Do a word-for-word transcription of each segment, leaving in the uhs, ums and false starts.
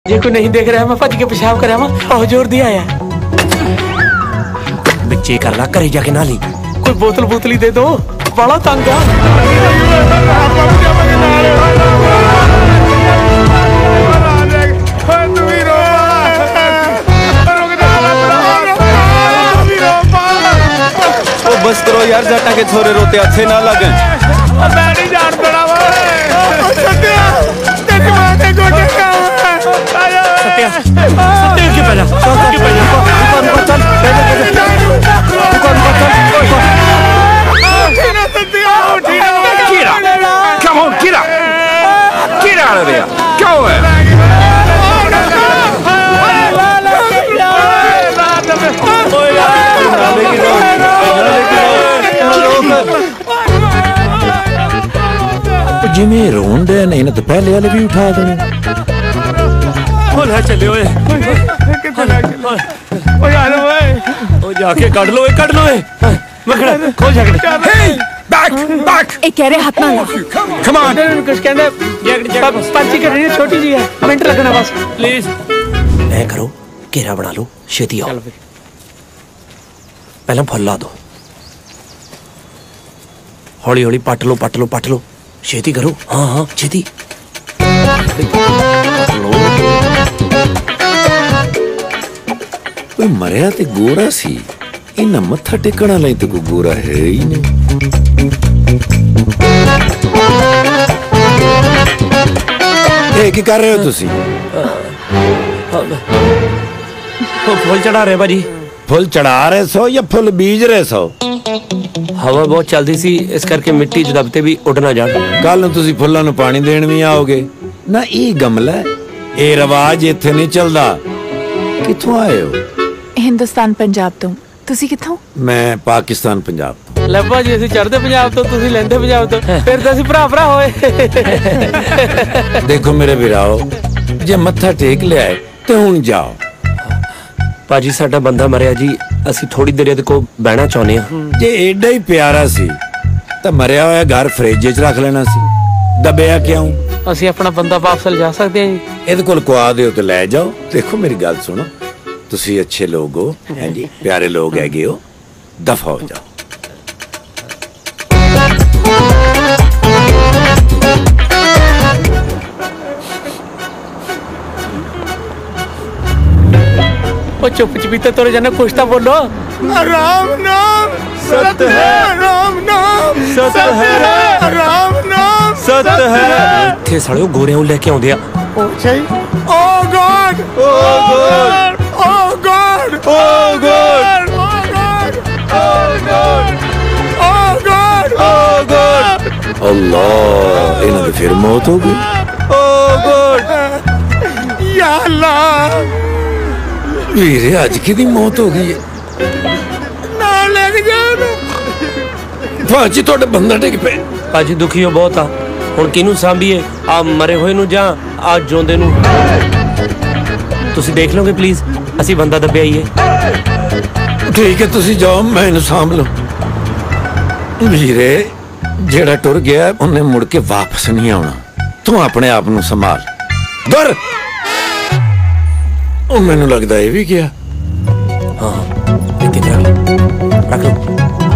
जे कोई नहीं देख रहा मैं भज के पेशाब करा बहुत जोर दिया है। बच्चे कर ला घरे जाके ना ली कोई बोतल बोतली दे दो बड़ा तंग आ। बस करो यार, जटा के छोरे रोते अच्छे ना लगे। मैं नहीं जान पड़ा सत्या तेरी मां के गोटे का सत्या सत्या के पहला के पहला दुकान पर चल दुकान पर चल सत्या उठिए कीरा कम ऑन कीरा कीरा आ रहा क्या हुआ है? जिमें रोन दे नहीं ना तो पहले वाले भी उठा देने। बोला चले ओए ओ यार ओए ओ जाके काट लो काट लो मखड़ा खो जाके हे बैक बैक ए कह रहे हाथ ना ला कम ऑन कुछ कहंदे पर्ची कटनी है छोटी जी है मिनट लगना बस प्लीज। ऐ करो घेरा बना लो छेती आओ पहले फुल ला दो हौली हौली पट लो पट लो पट लो छेती करो हाँ हाँ छेती कोई मरिया ते गोरा सी इन्ना मत्था टेकण वाला तो कोई गोरा है ही नहीं। ए की कर रहे हो तुसी? फुल चढ़ा रहे भाजी। फुल चढ़ा रहे सो या फुल बीज रहे सो? हवा बहुत चलती सी इस करके मिट्टी च दबते भी उड़ ना जाण। कल नूं तुसी फुल्लां नूं पानी देण भी आओगे ना? ये गमला ये रिवाज इत्थे नहीं चलदा। कित्थों आए हो? हिंदुस्तान पंजाब तो तुसी कित्थों? मैं पाकिस्तान पंजाब तो। ਲੱਭਾ ਜੀ ਅਸੀਂ ਚੜਦੇ ਪੰਜਾਬ ਤੋਂ ਤੁਸੀਂ ਲੈਂਦੇ ਪੰਜਾਬ ਤੋਂ ਫਿਰ ਤਾਂ ਅਸੀਂ ਭਰਾ ਭਰਾ ਹੋਏ। देखो मेरे वीराओ जे मत्था टेक लिया है तो हुण जाओ। भाजी साडा बंदा मरिया जी ਅਸੀਂ थोड़ी देर ਇਹਦੇ ਕੋਲ ਬਹਿਣਾ ਚਾਹੁੰਦੇ ਹਾਂ। जे एडा ही प्यारा सी तो मरिया होया घर फ्रिज च रख लेना सी दबिया क्यों? ਅਸੀਂ ਆਪਣਾ ਬੰਦਾ ਵਾਪਸ ਲਿਜਾ ਸਕਦੇ ਹਾਂ ਜੀ। ਇਹਦੇ ਕੋਲ ਕੁਆ ਦਿਓ ਤੇ ਲੈ ਜਾਓ। देखो मेरी गल सुनो ਤੁਸੀਂ अच्छे लोग हो हैं जी प्यारे लोग हैगे हो दफा हो जाओ। ਉਹ ਚੁੱਪ ਚਪੀਤੇ ਤੁਰ ਜਾਣਾ ਕੁਛ ਤਾਂ ਬੋਲੋ। राम नाम सत्य है राम नाम सत्य है राम नाम सत्य है। ਇੱਥੇ ਸਾਲਿਓ ਗੋਰਿਆਂ ਨੂੰ ਲੈ ਕੇ ਆਉਂਦੇ ਆ। Oh God oh God oh God oh God oh God oh God oh God oh God Allah इन्हां दी फिर मौत हो गई। ओ गॉड या अल्लाह वीरे अज कि दी मौत हो गई है ना लेके जाओ भाजी ਤੁਹਾਡੇ ਬੰਦਾ ਟਿਕ ਪਏ। ਭਾਜੀ ਦੁਖੀ ਹੋ ਬਹੁਤ ਆ ਹੁਣ ਕਿਹਨੂੰ ਸਾਂਭੀਏ ਆ ਮਰੇ ਹੋਏ ਨੂੰ ਜਾਂ ਆ ਜਿਉਂਦੇ ਨੂੰ? ਤੁਸੀਂ ਦੇਖ ਲਓਗੇ ਪਲੀਜ਼ ਅਸੀਂ ਬੰਦਾ ਦੱਬਿਆ ਹੀ ਹੈ। ठीक है तुसी जाओ मैं इन्हू सांभ लो। वीरे जेड़ा टुर गया उन्हें मुड़ के वापस नहीं आना। तू अपने आप नू संभाल दुर। मैनू लगता ये भी गया। हाँ रख लो रख लो।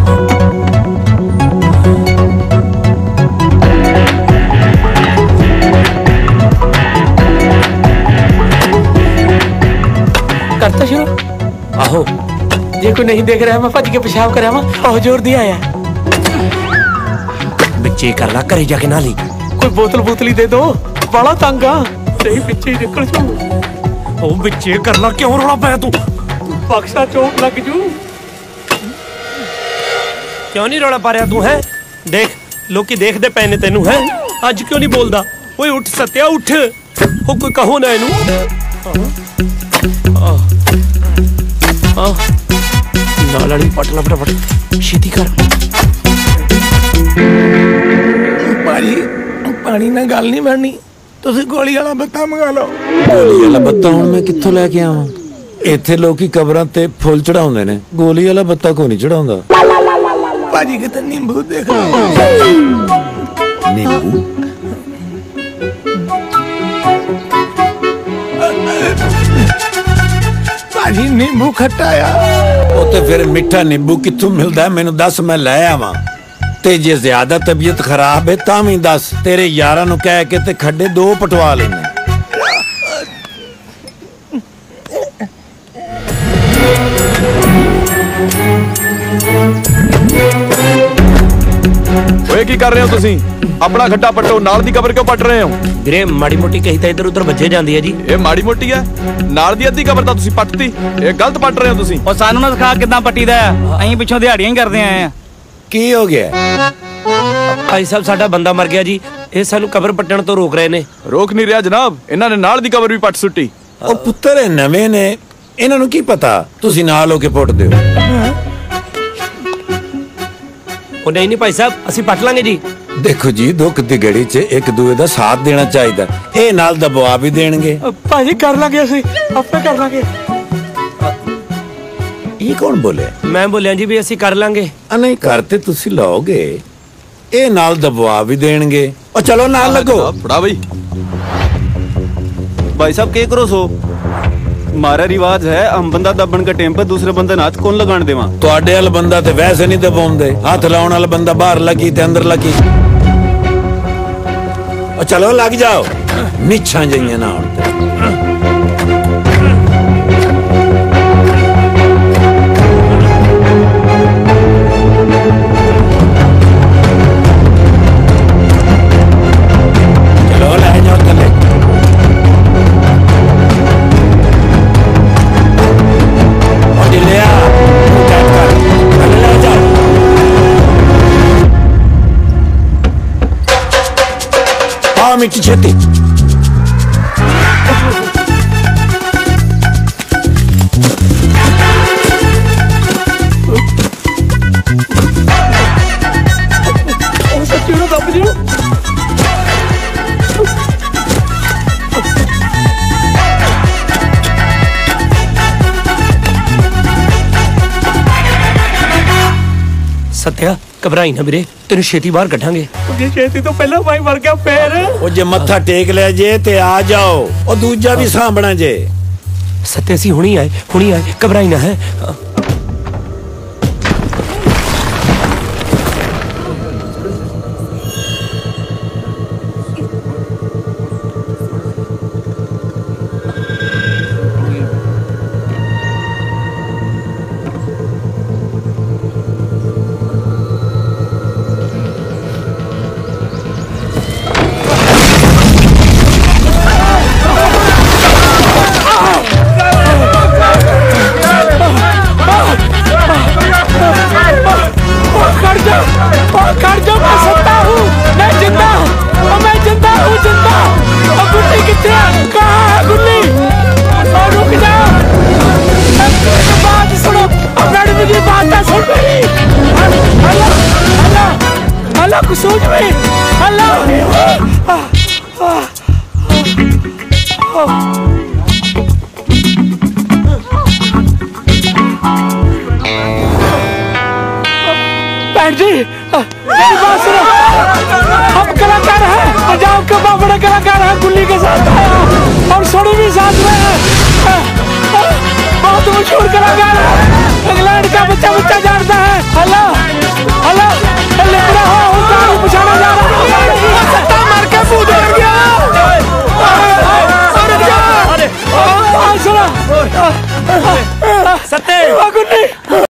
करता शुरू आहो जे कोई नहीं देख रहा मैं भज के पेशाब करा बहुत जोर दिया है। बच्चे कर ला घरे जाके ना ली कोई बोतल बोतली दे दो बड़ा तंग आ। सही पिछे ही निकल जाओ। ओ बच्चे कर ला क्यों रोला पाया तू? बक्सा चोट लग जू। क्यों नहीं रोला पा रहा तू है? देख लोकी देखदे पए ने तेनू है अज क्यों नहीं बोलदा? ओए उठ सत्या उठ हो कोई कहो ना इनू। नाल वाली पट ला फटाफट छेती कर। भाजी पानी ना गल नहीं बननी तुसी गोली वाला बत्ता मंगा लो। गोली वाला बत्ता हुण मैं कित्थों लैके आवां? इत्थे लोकी कबरां ते फुल चढ़ाउंदे ने गोली वाला बत्ता कोई नहीं चढ़ाउंदा। भाजी कितने नींबू देख नींबू नींबू खट्टा आ। ਉਹ ਤੇ ਫਿਰ ਮਿੱਠਾ ਨਿੰਬੂ ਕਿੱਥੋਂ ਮਿਲਦਾ ਮੈਨੂੰ ਦੱਸ ਮੈਂ ਲੈ ਆਵਾਂ ਤੇ ਜੇ ਜ਼ਿਆਦਾ ਤਬੀਅਤ ਖਰਾਬ ਹੈ ਤਾਂ ਵੀ ਦੱਸ ਤੇਰੇ ਯਾਰਾਂ ਨੂੰ ਕਹਿ ਕੇ ਤੇ ਖੱਡੇ ਦੋ ਪਟਵਾ ਲੈਣੇ ਓਏ ਕੀ ਕਰ ਰਹੇ ਹੋ ਤੁਸੀਂ ਆਪਣਾ ਖੱਡਾ ਪੱਟੋ ਨਾਲ ਦੀ ਕਬਰ ਕਿਉਂ ਪੱਟ ਰਹੇ ਹੋ ਵੀਰੇ ਮਾੜੀ ਮੋਟੀ ਕਹੀ ਤਾਂ ਇੱਧਰ ਉੱਧਰ ਵੱਜੇ ਜਾਂਦੀ ਹੈ ਜੀ ਇਹ ਮਾੜੀ ਮੋਟੀ ਹੈ ਨਾਲ ਦੀ ਅੱਧੀ ਕਬਰ ਤਾਂ ਤੁਸੀਂ ਪੱਟਤੀ ਇਹ ਗਲਤ ਪੱਟ ਰਹੇ ਹੋ ਤੁਸੀਂ ਉਹ ਸਾਨੂੰ ਨਾ ਸਿਖਾ ਕਿਦਾਂ ਪੱਟੀਦਾ ਅਸੀਂ ਪਿੱਛੋਂ ਦਿਹਾੜੀਆਂ ਹੀ ਕਰਦੇ ਆਏ ਆ ਕੀ ਹੋ ਗਿਆ ਭਾਈ ਸਾਹਿਬ ਸਾਡਾ ਬੰਦਾ ਮਰ ਗਿਆ ਜੀ ਇਹ ਸਾਨੂੰ ਕਬਰ ਪੱਟਣ ਤੋਂ ਰੋਕ ਰਹੇ ਨੇ ਰੋਕ ਨਹੀਂ ਰਿਹਾ ਜਨਾਬ ਇਹਨਾਂ ਨੇ ਨਾਲ ਦੀ ਕਬਰ ਵੀ ਪੱਟ ਸੁੱਟੀ ਉਹ ਪੁੱਤਰ ਇਹ ਨਵੇਂ ਨੇ ਇਹਨਾਂ ਨੂੰ ਕੀ ਪਤਾ ਤੁਸੀਂ ਨਾਲ ਹੋ ਕੇ ਪੁੱਟ ਦਿਓ ਉਹ ਨਹੀਂ ਨਹੀਂ ਭਾਈ ਸਾਹਿਬ ਅਸੀਂ ਪੱਟ ਲਾਂਗੇ ਜੀ ਦੇਖੋ ਜੀ ਦੁੱਖ ਦੀ ਘੜੀ 'ਚ ਇੱਕ ਦੂਏ ਦਾ ਸਾਥ ਦੇਣਾ ਚਾਹੀਦਾ ਇਹ ਨਾਲ ਦਬਵਾ ਵੀ ਦੇਣਗੇ ਭਾਜੀ ਕਰ ਲਾਂਗੇ ਅਸੀਂ ਆਪੇ ਕਰ ਲਾਂਗੇ ਇਹ ਕੌਣ ਬੋਲਿਆ ਮੈਂ ਬੋਲਿਆ ਜੀ ਵੀ ਅਸੀਂ ਕਰ ਲਾਂਗੇ ਆ ਨਹੀਂ ਕਰਤੇ ਤੁਸੀਂ ਲਾਓਗੇ ਇਹ ਨਾਲ ਦਬਵਾ ਵੀ ਦੇਣਗੇ ਉਹ ਚਲੋ ਨਾਲ ਲੱਗੋ ਫੜਾ ਬਈ भाई साहब के करो सो हमारा रिवाज है हम बंदा दबन के टाइम पे दूसरे बंदे नाच कौन लगान देवा ਤੁਹਾਡੇ ਵਾਲ ਬੰਦਾ ਤੇ ਵੈਸੇ ਨਹੀਂ ਦਬਾਉਂਦੇ ਹੱਥ ਲਾਉਣ ਵਾਲਾ ਬੰਦਾ ਬਾਹਰ ਲੱਗੀ ਤੇ ਅੰਦਰ ਲੱਗੀ ਉਹ ਚਲੋ ਲੱਗ ਜਾਓ ਨਿਛਾਂ ਜਈਆਂ ਨਾ ਹੁਣ ਤੇ ਚਲੋ ਲੈ ਜਾਓ ਥੱਲੇ मिट्टी छेती सत्या घबराई ना वीरे तेन छेती बाहर कढ़ांगे ਛੇਤੀ ਤੋਂ ਪਹਿਲਾਂ ਭਾਈ ਮਰ ਗਿਆ ਫੇਰ ਉਹ ਜੇ ਮੱਥਾ ਟੇਕ ਲਿਆ ਜੇ ਤੇ ਆ ਜਾਓ ਉਹ ਦੂਜਾ ਵੀ ਸਾਂਭਣਾ ਜੇ सत्या सी हुणी आए हुणी आए घबराई ना है सोच में भैन जी मेरी बात सुनो हम कलाकार हैं पंजाब के बहुत बड़े कलाकार हैं गुल्ली के साथ और सोनी भी साथ में है बहुत मशहूर कलाकार है इंग्लैंड का बच्चा बच्चा जानता है हेलो हेलो लिख रहा हो